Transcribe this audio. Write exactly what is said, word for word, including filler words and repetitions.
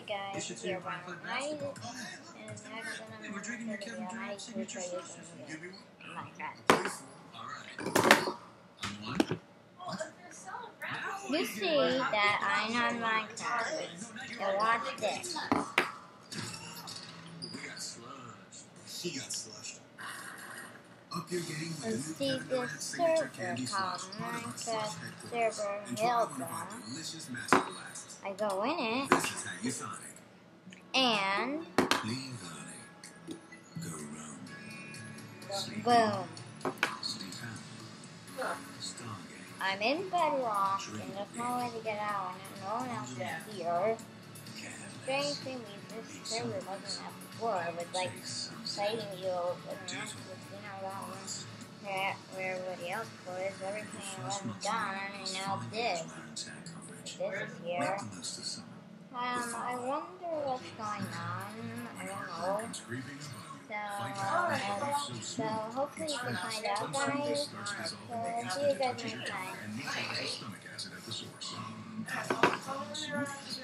guys, it's here one night, and I'm gonna make a video on how to create Minecraft. You see that I'm on Minecraft, and watch this. He got slushed. Up your game with And see this server called Minecraft Server Hilda. I go in it, This is how you sign it. and Leave early. Go round. boom. Sleep out. Stargate. I'm in Bedrock, and there's no way to get out, and no one else is here. Strange thing is, this server wasn't that before. It was like citing you, and that's what's you know wrong where, where everybody else was. Everything wasn't done, and now this. This is here. Um, I wonder what's going on. I don't know. So, um, so hopefully you can find out, guys. So, see you guys next time.